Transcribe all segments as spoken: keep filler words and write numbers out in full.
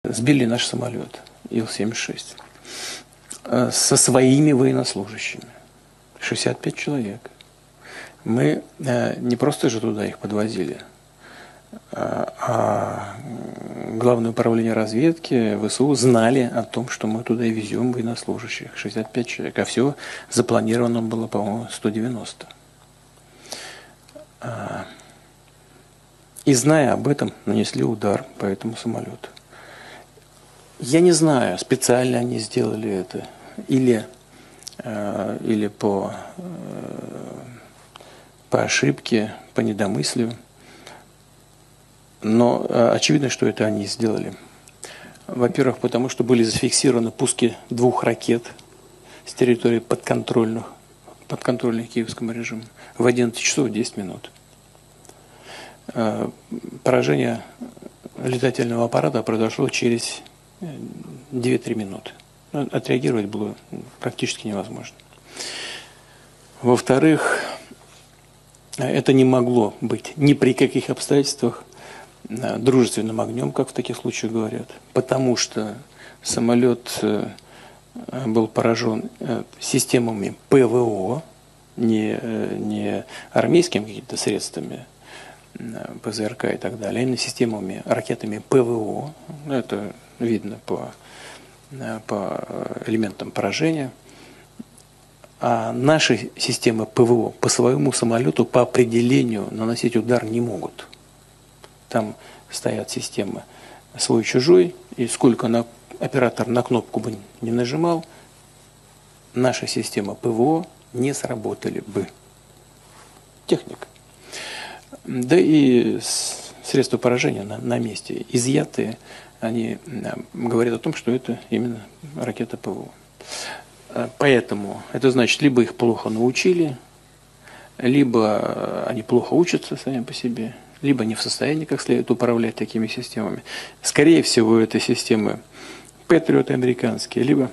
Сбили наш самолет Ил семьдесят шесть со своими военнослужащими. шестьдесят пять человек. Мы не просто же туда их подвозили, а Главное управление разведки ВСУ знали о том, что мы туда и везем военнослужащих. шестьдесят пять человек. А всего запланировано было, по-моему, сто девяносто. И зная об этом, нанесли удар по этому самолету. Я не знаю, специально они сделали это или, э, или по, э, по ошибке, по недомыслию. Но э, очевидно, что это они сделали. Во-первых, потому что были зафиксированы пуски двух ракет с территории подконтрольных, подконтрольных киевскому режиму в одиннадцать часов десять минут. Э, поражение летательного аппарата произошло через две-три минуты. Отреагировать было практически невозможно. Во-вторых, это не могло быть ни при каких обстоятельствах дружественным огнем, как в таких случаях говорят, потому что самолет был поражен системами ПВО, не, не армейскими какими-то средствами, ПЗРК и так далее, а именно системами, ракетами ПВО. Это видно по, по элементам поражения. А наши системы ПВО по своему самолету по определению наносить удар не могут. Там стоят системы свой-чужой, и сколько на, оператор на кнопку бы не нажимал, наша система ПВО не сработали бы. Техника. Да и средства поражения на, на месте изъятые, они говорят о том, что это именно ракета ПВО. Поэтому это значит, либо их плохо научили, либо они плохо учатся сами по себе, либо не в состоянии как следует управлять такими системами. Скорее всего, это системы Патриот американские, либо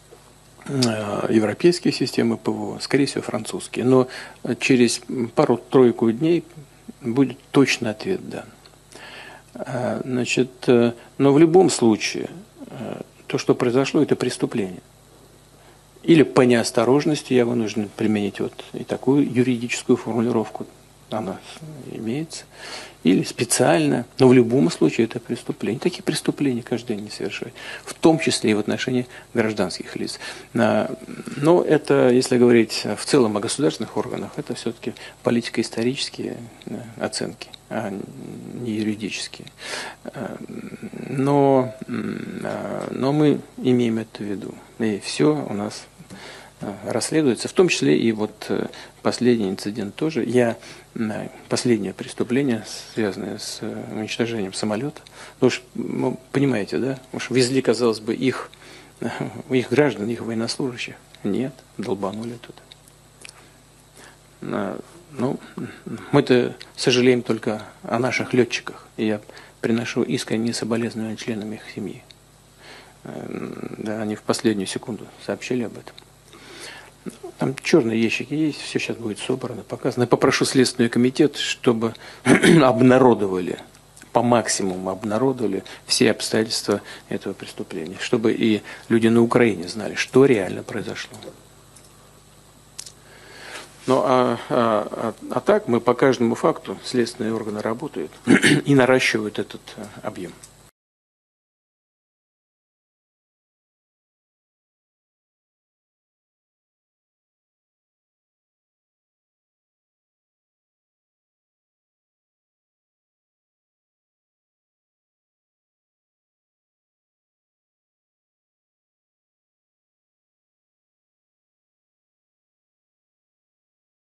европейские системы ПВО, скорее всего, французские. Но через пару-тройку дней будет точный ответ дан. Значит, но в любом случае, то, что произошло, это преступление. Или по неосторожности я вынужден применить вот и такую юридическую формулировку, она имеется, или специально, но в любом случае это преступление. Такие преступления каждый день не совершают, в том числе и в отношении гражданских лиц. Но это, если говорить в целом о государственных органах, это все-таки политико-исторические оценки, а не юридические. Но, но мы имеем это в виду, и все у нас расследуется, в том числе и вот последний инцидент тоже. Я последнее преступление, связанное с уничтожением самолета, ну уж, ну, понимаете, да, уж везли, казалось бы, их, их граждан, их военнослужащих. Нет, долбанули тут. Ну, мы-то сожалеем только о наших летчиках, и я приношу искренние соболезнования членам их семьи. Да, они в последнюю секунду сообщили об этом. Там черные ящики есть, все сейчас будет собрано, показано. Я попрошу Следственный комитет, чтобы обнародовали, по максимуму обнародовали все обстоятельства этого преступления, чтобы и люди на Украине знали, что реально произошло. Ну, а, а, а, а так мы по каждому факту, следственные органы работают и наращивают этот объем.